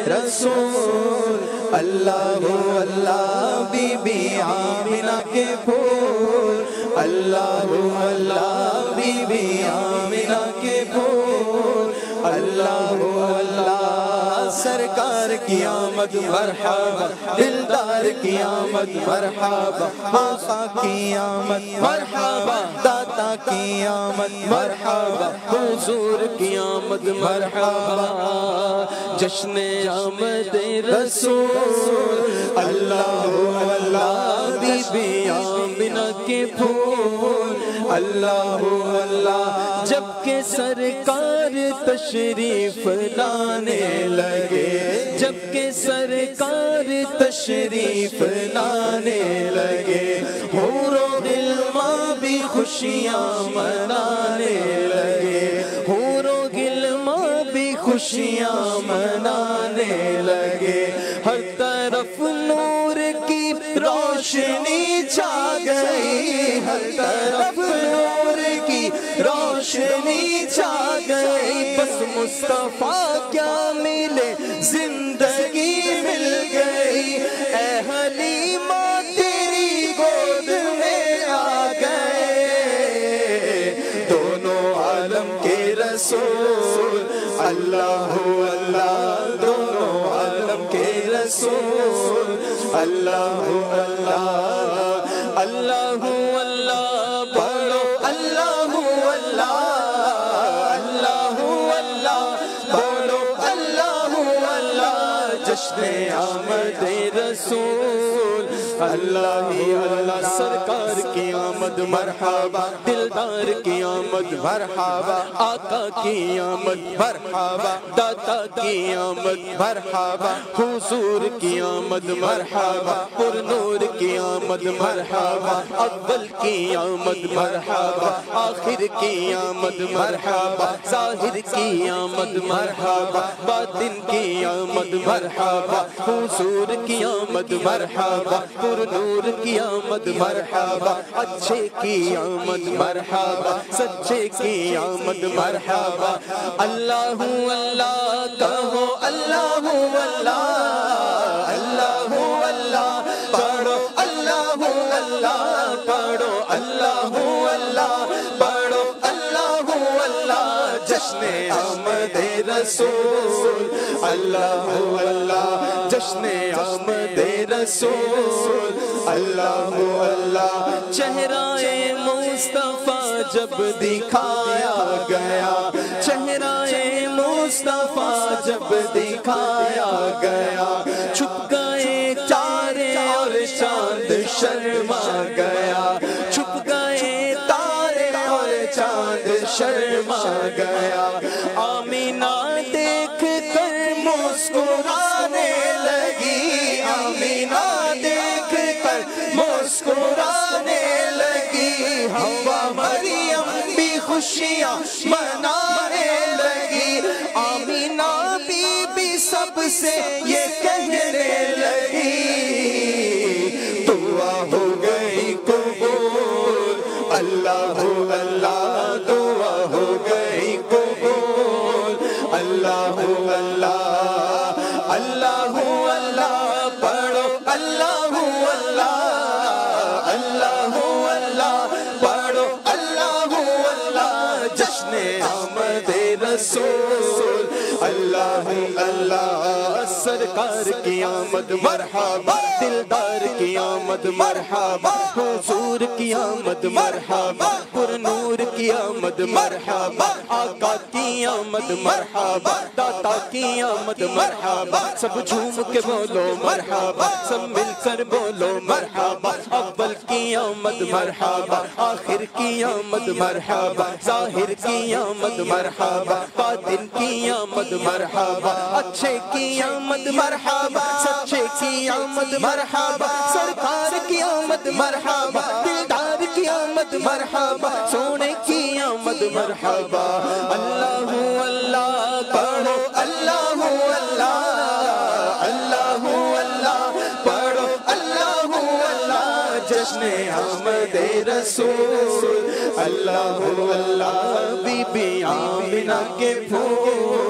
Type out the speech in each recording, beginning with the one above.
رسول Allah Allah Bibi Amna آمنہ کے پھول اللہ اللہ بی بی آمنہ کے پھول اللہ اللہ سرکار کی آمد مرحبا دلدار کی آمد مرحبا آقا کی آمد مرحبا داتا کی آمد مرحبا حضور کی آمد مرحبا جشن آمد رسول اللہ اللہ بی بی آمنہ کے پھول اللہ اللہ جب کہ سرکار تشریف لانے لگے جب کہ سرکار تشریف لانے لگے حور و غلمان بھی خوشیاں منانے لگے حور و غلمان بھی خوشیاں منانے لگے ہر طرف نور کی روشنی چھا گئی ہر طرف نور کی روشنی چھا گئی بس مصطفیٰ کیا ملے زندگی مل گئی اے حلیمہ تیری گود میں آ گئے دونوں عالم کے رسول اللہ اللہ دونوں عالم کے رسول اللہ اللہ اللہ اللہ پڑھو اللہ اللہ اللہ اللہ پڑھو اللہ اللہ جشن آمد رسول اللہ اللہ سرکار کی آمد مرحبا دلدار کی آمد مرحبا آقا کی آمد مرحبا داتا کی آمد مرحبا حضور کی آمد مرحبا پر نور کی آمد مرحبا اول کی آمد مرحبا آخر کی آمد مرحبا ظاہر کی آمد مرحبا باطن کی آمد مرحبا حضور کی آمد مرحبا پر نور کی آمد مرحبا اچھے کی آمد مرحبا سچے کی آمد مرحبا اللہ اللہ کہو اللہ اللہ اللہ اللہ پڑھو اللہ اللہ پڑھو اللہ اللہ پڑھو اللہ اللہ جشن آمد رسول اللہ اللہ جشن آمد رسول اللہ اللہ چہرہ مصطفیٰ جب دکھایا گیا چہرہ مصطفیٰ جب دکھایا گیا چھپ گئے تارے اور چاند شرما گیا چھپ گئے تارے اور چاند شرما گیا آمینہ دیکھ کر مسکرانے لگی آمینہ دیکھ کر مسکرانے لگی حوا مریم بھی خوشیاں منانے لگی آمینہ بی بی سب سے یہ کہنے لگی دعا ہو گئی قبول اللہ اللہ دعا ہو گئی قبول اللہ اللہ اللہ اللہ پڑھو اللہ اللہ اللہ اللہ پڑھو اللہ اللہ جشن آمد رسول اللہ اللہ سرکار کی آمد مرحبا دلدار کی آمد مرحبا حضور کی آمد مرحبا پر نور کی آمد مرحبا آقا کی آمد مرحبا داتا کی آمد مرحبا سب جھوم کے بولو مرحبا سب مل کر بولو مرحبا اول کی آمد مرحبا آخر کی آمد مرحبا ظاہر کی آمد مرحبا باطن کی آمد مرحبا اچھے کی آمد مرحبا سچے کی آمد مرحبا سرکار کی آمد مرحبا دلدار کی آمد مرحبا سونے کی آمد مرحبا اللہ اللہ پڑھو اللہ اللہ اللہ اللہ پڑھو اللہ اللہ جشن آمد رسول اللہ اللہ بی بی آمنہ کے پھول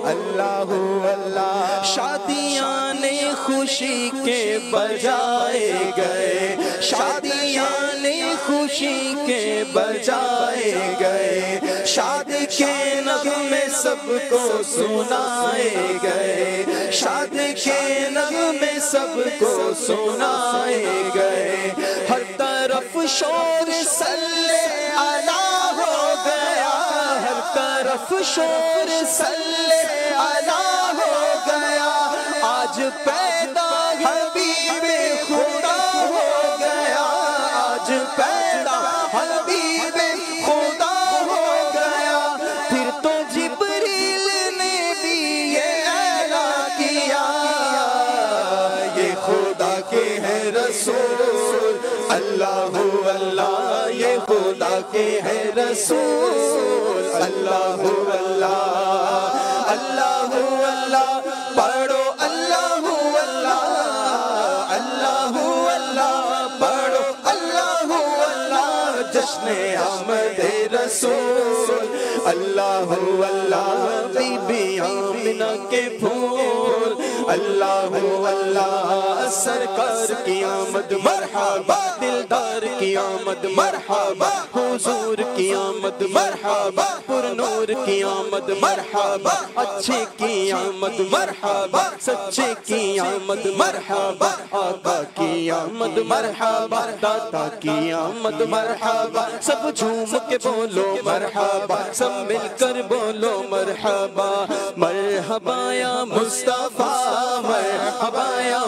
اللہ اللہ شادیاں نے خوشی کے بجائے گئے شادیاں نے خوشی کے بجائے گئے شادی کے نغمے سب کو سنائے گئے شادی کے نغمے سب کو سنائے گئے ہر طرف شور صلی اللہ ہو گیا ہر طرف شور صلی اللہ ہو گیا آج پیدا حبیب خدا ہو گیا آج پیدا حبیب خدا ہو گیا پھر تو جبریل نے بھی یہ اعلان کیا یہ خدا کے ہیں رسول اللہ اللہ یہ خدا کے ہیں رسول اللہ اللہ اللہ اللہ پڑھو اللہ اللہ اللہ اللہ پڑھو اللہ اللہ جشن آمد رسول اللہ اللہ بی بی آمنہ کے پھول اللہ اللہ سرکار کی آمد مرحبا دلدار کی آمد مرحبا حضور کی آمد مرحبا پر نور کی آمد مرحبا اچھے کی آمد مرحبا سچے کی آمد مرحبا آقا کی آمد مرحبا داتا کی آمد مرحبا سب جھوم کے بولو مرحبا سب مل کر بولو مرحبا مرحبا یا مصطفیٰ مرحبا یا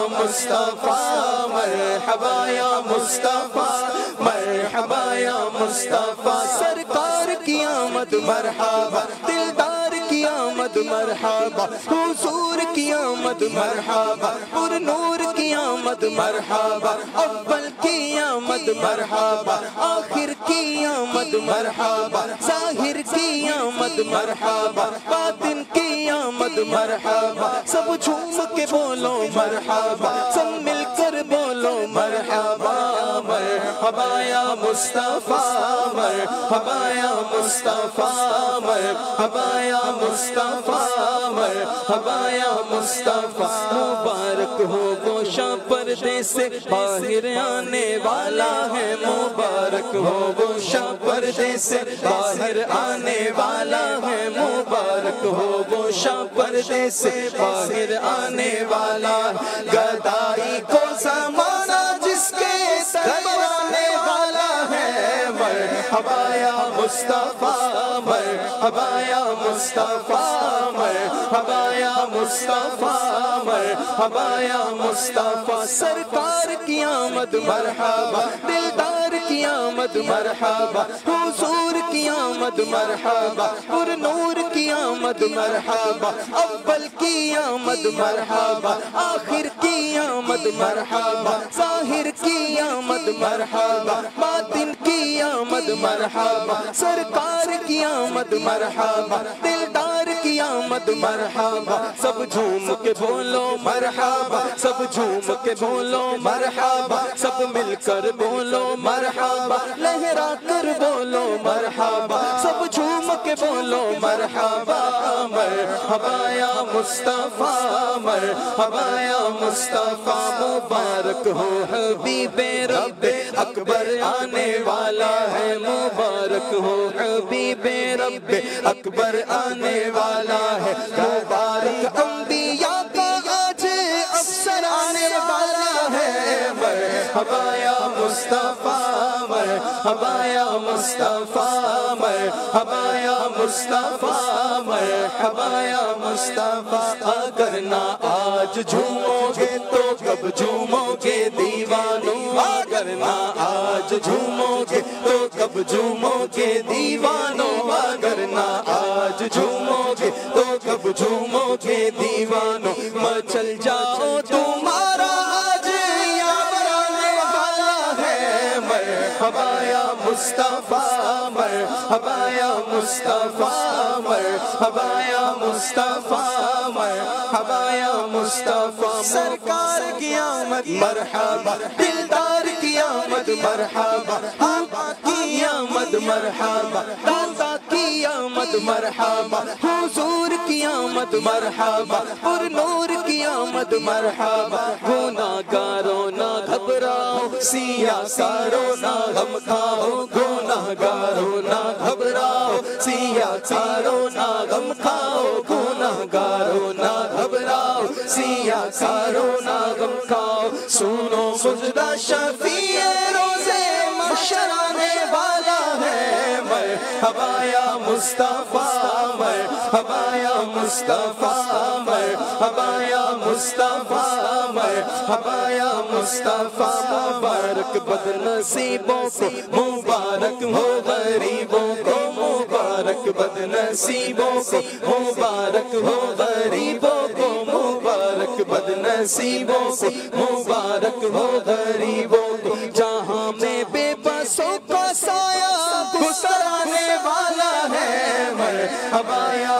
مصطفیٰ مرحبا یا مصطفیٰ مرحبا یا مصطفیٰ سرکار کی آمد مرحبا دلدار کی آمد مرحبا حضور کی آمد مرحبا پر نور کی آمد مرحبا اول کی آمد مرحبا آخر کی آمد مرحبا ظاہر کی آمد مرحبا باطن کی آمد مرحبا سب جھوم کے بولو مرحبا سب مل کر بولو مرحبا مرحبا یا مصطفیٰ مرحبا یا مصطفیٰ مرحبا یا مصطفیٰ مرحبا یا مصطفیٰ مبارک ہو وہ شاہ پردے سے باہر آنے والا ہے مبارک ہو وہ شاہ پردے سے باہر آنے والا ہے مبارک ہو وہ شاہ پردے سے باہر آنے والا گدائی کو زمانہ جس کے سرمانے والا ہے مرحبا یا مصطفیٰ مرحبا یا مصطفیٰ مرحبا یا مصطفیٰ مرحبا یا مصطفیٰ سرکار کی آمد مرحبا دلدار کی آمد مرحبا حضور کی آمد مرحبا پر نور کی آمد مرحبا اول کی آمد مرحبا آخر کی آمد مرحبا ظاہر کی آمد مرحبا باطن کی آمد مرحبا سرکار کی آمد مرحبا دلدار کی آمد مرحبا سب جھوم کے بولو مرحبا سب جھوم کے بولو مرحبا سب مل کر بولو مرحبا لہرا کر بولو مرحبا سب جھوم کے بولو مرحبا مرحبا یا مصطفیٰ مرحبا یا مصطفیٰ مبارک ہو حبیب رب اکبر آنے والا ہے مبارک ہو حبیب رب اکبر آنے والا ہے مبارک انبیاء کا آج افسر آنے والا ہے مرحبا یا مصطفیٰ مرحبا یا مصطفیٰ مرحبا یا مصطفیٰ مرحبا یا مصطفیٰ اگر نہ آج جھومو گے تو کب جھومو گے دیوانوں اگر نہ آج جھومو گے تو کب جھومو گے دیوانوں اگر نہ آج جھومو گے تو کب جھومو گے دیوانوں مچل جاؤ تمہارا آج یاد آنے والا ہے مرحبا یا مصطفیٰ مرحبا یا مصطفیٰ مرحبا یا مصطفیٰ مرحبا یا مصطفیٰ سرکار کی آمد مرحبا دلدار کی آمد مرحبا آقا کی آمد مرحبا داتا کی آمد مرحبا حضور کی آمد مرحبا پر نور کی آمد مرحبا گناہگاروں نہ گھبراؤ سیاہ ساروں نہ غم کھاؤ گناہگاروں نہ گھبراؤ سیاہ ساروں نہ غم کھاؤ گناہگاروں نہ گھبراؤ سیاہ ساروں نہ غم کھاؤ سنو مجدہ شفیع روزے محشر آنے والا ہے مرحبا یا مصطفیٰ مرحبا یا مصطفیٰ مرحبا یا مصطفیٰ مرحبا یا مصطفیٰ مبارک بد نصیبوں کو مبارک ہو غریبوں کو مبارک بد نصیبوں کو مبارک ہو غریبوں کو مبارک بد نصیبوں کو مبارک ہو غریبوں کو جہاں میں بے بسوں کا سایہ گزرانے والا ہے مرحبا یا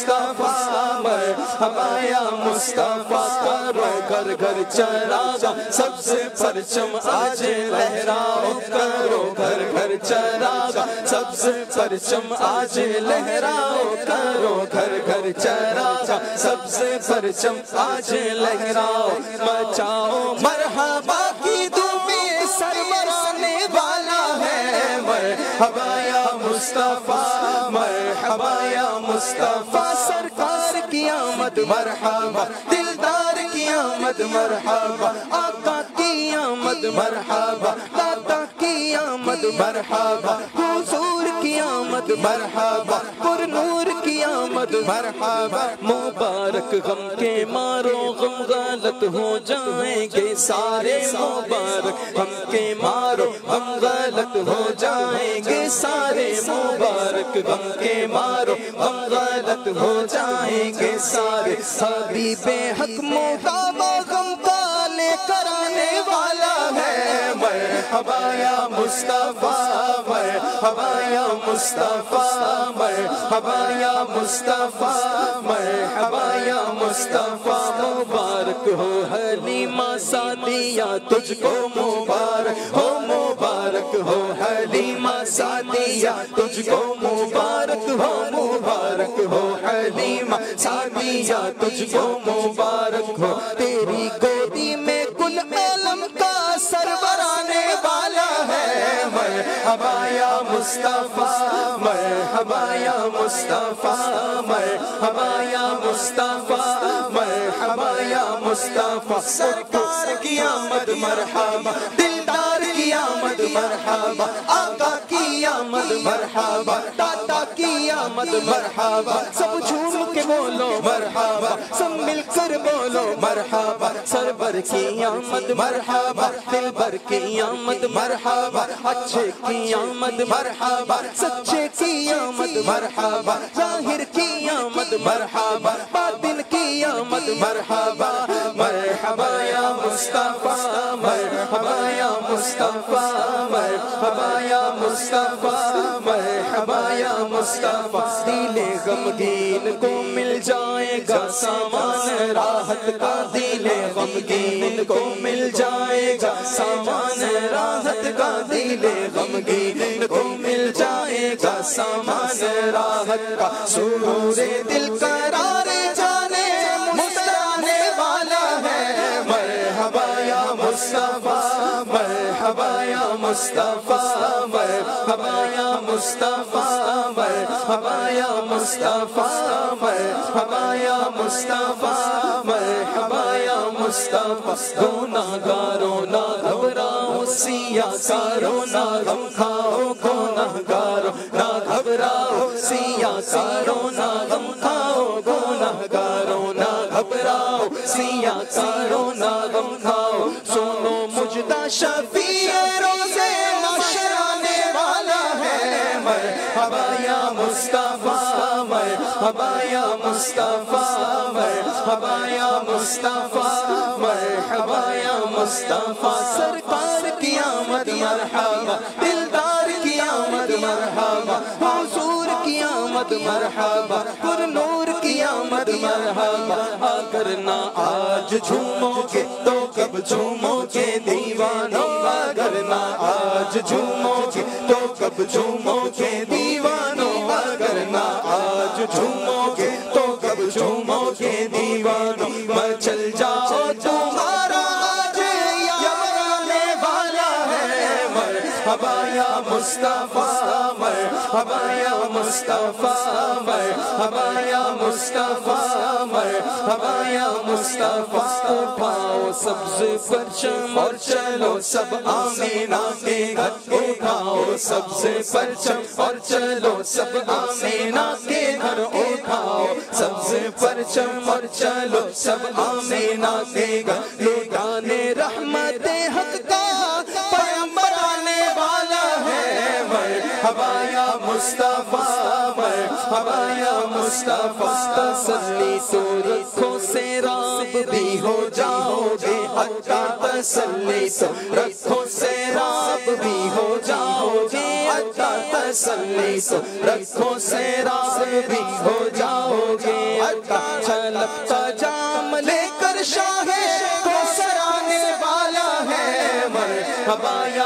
مصطفیٰ مرحبا یا مصطفیٰ کرو گھر گھر چراغاں سب سے پرچم آج لہراؤ کرو گھر گھر چراغاں سب سے پرچم آج لہراؤ کرو گھر گھر چراغاں سب سے پرچم آج لہراؤ مچاؤ مرحبا کی دھومیں سربرانے والا ہے مرحبا یا مصطفیٰ مرحبا یا مصطفیٰ سرکار کی آمد مرحبا دلدار کی آمد مرحبا آقا کی آمد مرحبا داتا کی آمد مرحبا حضور کی آمد مرحبا پر نور کی آمد مرحبا مبارک غم کے مارو غم غلط ہو جائیں گے سارے مبارک غم کے مارو غم غلط ہو جائیں گے سارے مبارک غم کے مارو غم غلط ہو جائیں گے سارے حبیب حق مقابہ غم کا لے کر آنے والا ہے مرحبا یا مصطفیٰ مرحبا یا مصطفیٰ مرحبا یا مصطفیٰ مرحبا یا مصطفیٰ مبارک ہو حلیمہ سعدیہ تجھ کو مبارک ہو مبارک ہو حلیمہ سعدیہ تجھ کو مبارک ہو مبارک ہو حلیمہ سعدیہ تجھ کو مبارک ہو تیری گودی میں کل عالم کا سرور آنے والا ہے مرحبا یا مصطفیٰ مرحبا یا مصطفیٰ مرحبا یا مصطفیٰ مرحبا یا مصطفیٰ سرکار کی آمد مرحبا دلدار کی آمد مرحبا آقا کی آمد مرحبا داتا کی آمد مرحبا سب جھوم کے بولو مرحبا سب مل کر بولو مرحبا سرور کی آمد مرحبا دلبر کی آمد مرحبا اچھے کی آمد مرحبا سچے کی آمد مرحبا ظاہر کی آمد مرحبا باطن کی آمد مرحبا مرحبا یا مصطفیٰ مرحبا یا مصطفیٰ مرحبا یا مصطفیٰ مرحبا یا مصطفیٰ دل غمگین کو مل جائے گا سامان راحت کا دل غمگین کو مل جائے گا سامان راحت کا دل غمگین کو مل جائے گا سامان راحت کا سرور دل قرار جانے مسکرانے والا ہے مرحبا یا مصطفیٰ مرحبا یا مصطفیٰ مرحبا یا مصطفیٰ مرحبا یا مصطفیٰ مرحبا یا مصطفیٰ مرحبا یا مصطفیٰ گناہگاروں نہ گھبراؤ سیاہ ساروں نہ غم کھاؤ گناہگاروں نہ گھبراؤ سیاہ ساروں نہ غم کھاؤ گناہگاروں نہ گھبراؤ سیاہ ساروں نہ غم کھاؤ سنو مجدہ شفیع روزے محشر آنے والا ہے مرحبا یا مصطفیٰ مرحبا یا مصطفیٰ مرحبا یا مصطفیٰ مرحبا یا مصطفیٰ سرکار کی آمد مرحبا دلدار کی مرحبا حضور کی آمد مرحبا پر نور کی آمد مرحبا اگر نہ آج جھومو گے تو کب جھومو گے دیوانو اگر نہ آج جھومو گے تو کب جھومو گے دیوانو اگر نہ آج جھومو گے تو کب جھومو گے دیوانو مچل جاؤ تمہارا مرحبا یا مصطفیٰ مرحبا یا مصطفیٰ مرحبا یا مصطفیٰ مرحبا یا مصطفیٰ اٹھاؤ سبز پرچم اور چلو سب آمینہ کے گھر اٹھاؤ سبز پرچم اور چلو سب آمینہ کے گھر اٹھاؤ سبز پرچم اور چلو سب آمینہ کے گھر لٹانے رحمت حق کا مرحبا یا مصطفیٰ مرحبا یا مصطفیٰ تسلی تو رکھو سیراب بھی ہو جاؤ گے حقا تسلی تو رکھو سیراب بھی ہو جاؤ گے حقا تسلی تو رکھو سیراب بھی ہو جاؤ گے حقا چھلکتا جام لے کر شاہ کو سرانے والا ہے مرحبا یا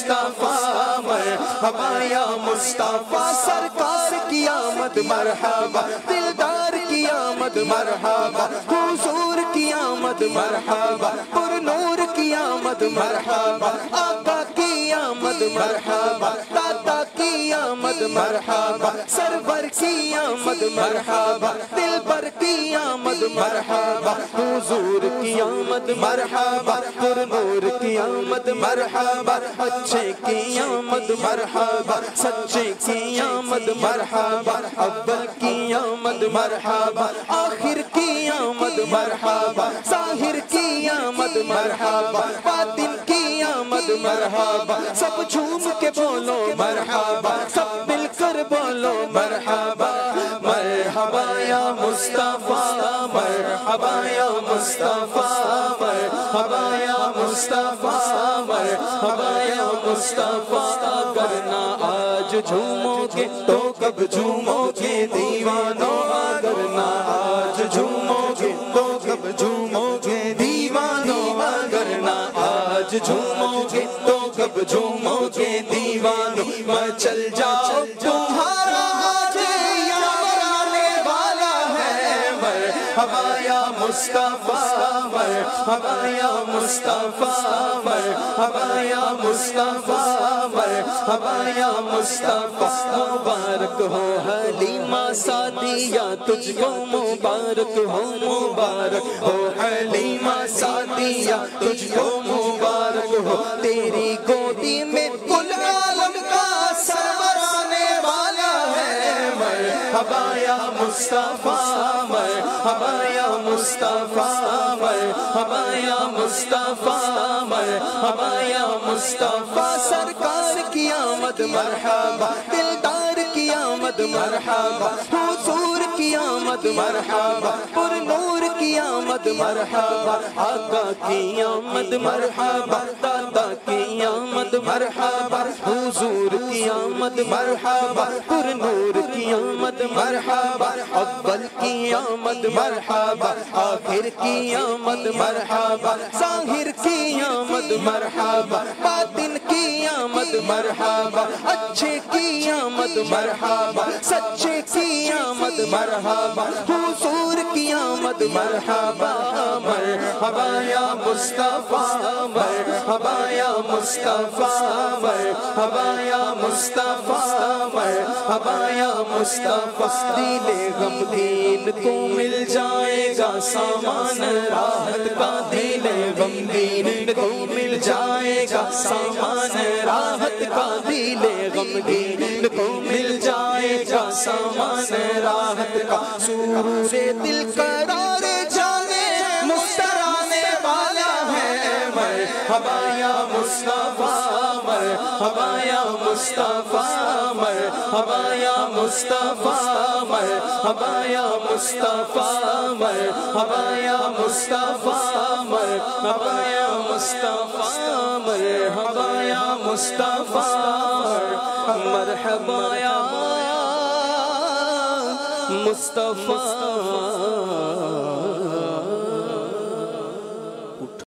مصطفیٰ مرحبا یا مصطفیٰ سرکار کی آمد مرحبا دلدار کی آمد مرحبا حضور کی آمد مرحبا پر نور کی آمد مرحبا آقا کی آمد مرحبا دادا کی آمد مرحبا سرور کی آمد مرحبا دلبر کی آمد مرحبا حضور کی آمد مرحبا پر نور کی آمد مرحبا اچھے کی آمد مرحبا سچے کی آمد مرحبا اول کی آمد مرحبا آخر کی آمد مرحبا ظاہر کی آمد مرحبا باطن کی آمد مرحبا سب جھوم کے بولو مرحبا سب مل کر بولو مرحبا مرحبا یا مصطفیٰ مرحبا یا مصطفیٰ مرحبا یا مصطفیٰ مرحبا یا مصطفیٰ اگر نہ آج جھومو گے تو کب جھومو گے دیوانو اگر نہ آج جھومو گے تو کب جھومو گے دیوانو اگر نہ آج جھومو گے تو کب جھومو گے دیوانو مچل جاؤ تمہارا آج یارانے والا ہے مرحبا یا مصطفیٰ مرحبا یا مصطفیٰ مرحبا یا مصطفیٰ مرحبا یا مصطفیٰ مبارک ہو حلیمہ سعدیہ تجھ کو مبارک ہو مبارک ہو حلیمہ سعدیہ تجھ کو مبارک ہو تیری گودی میں کل عالم کا سرور آنے والا ہے مرحبا یا مصطفیٰ مرحبا یا مصطفیٰ مرحبا یا مصطفیٰ مرحبا یا مصطفیٰ سرکار کی آمد مرحبا دلدار کی آمد مرحبا حضور کی آمد مرحبا پر نور کی آمد مرحبا آقا کی آمد مرحبا دادا کی آمد مرحبا حضور کی آمد مرحبا پر نور کی آمد مرحبا اول کی آمد مرحبا آخر کی آمد مرحبا ظاہر کی آمد مرحبا باطن کی آمد مرحبا اچھے کی آمد مرحبا سچے کی آمد مرحبا حضور کی آمد مرحبا مرحبا یا مصطفیٰ مرحبا یا مصطفیٰ مرحبا یا مصطفیٰ مرحبا یا مصطفیٰ دل غمگین کو مل جائے گا سامان راحت کا دل غمگین کو مل جائے گا سامان راحت کا دل غمگین کو مل جائے گا سامان راحت کا سرور دل قرار جانے مسترانے والا ہے مرحبا یا مصطفیٰ مرحبا یا مصطفیٰ مرحبا یا مصطفیٰ مرحبا یا مصطفیٰ مرحبا یا مصطفیٰ مرحبا یا مصطفیٰ مرحبا یا مصطفیٰ مرحبا یا مصطفیٰ